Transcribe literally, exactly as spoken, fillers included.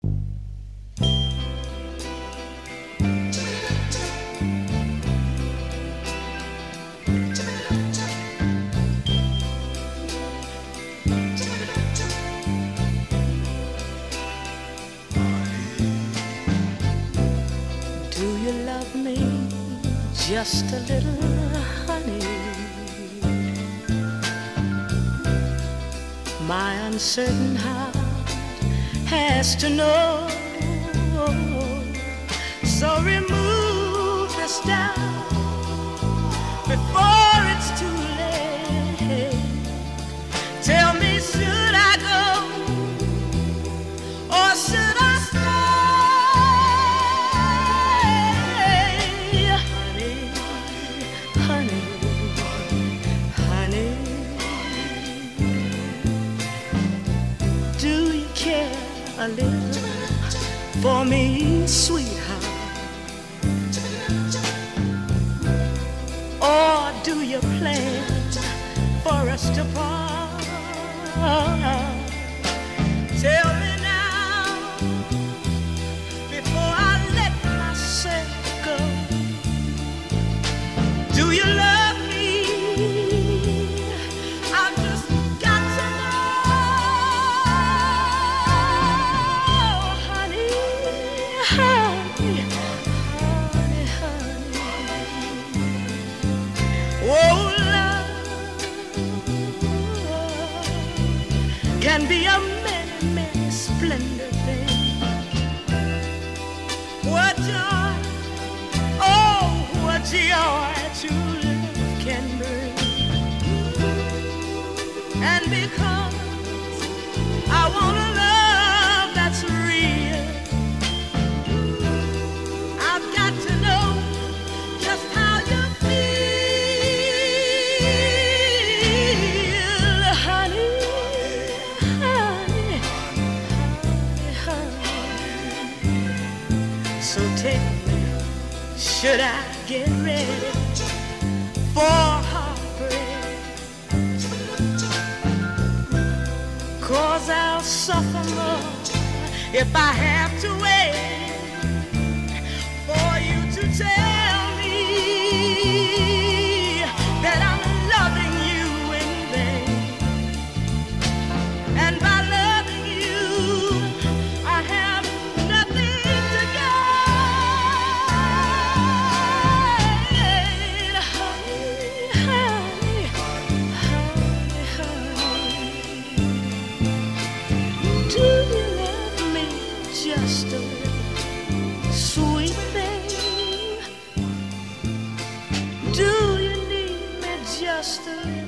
Do you love me just a little, honey? My uncertain heart has to know. So remove this doubt before it's too late. Tell me, should I go or should I stay? Honey, honey, honey, do you care a little for me, sweetheart? Or do you plan for us to part? Tell me now, before I let myself go. Do you love me? I've just got to know, honey, honey, honey, honey. Oh, can be a many, many splendid thing. What joy, oh, what joy true love can bring. And because I want a love that's real, I've got to know just how you feel, honey. So tell me, should I get ready for heartbreak? 'Cause I'll suffer more if I have to wait for you to tell me that I'm loving you in vain. And by loving you, I have nothing to gain. Honey, honey, honey, honey. Do you love me just a little, sweet thing? Do you need me just a little?